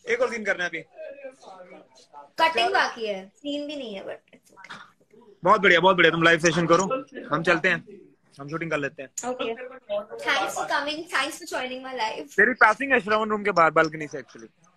एक और सीन करना है अभी। कटिंग बाकी है, सीन भी नहीं है बट बहुत बढ़िया बहुत बढ़िया। तुम लाइव सेशन करो, हम चलते हैं, हम शूटिंग कर लेते हैं। Okay, thanks for coming, thanks for joining my live. तेरी पासिंग है श्रवण रूम के बाहर बालकनी से एक्चुअली।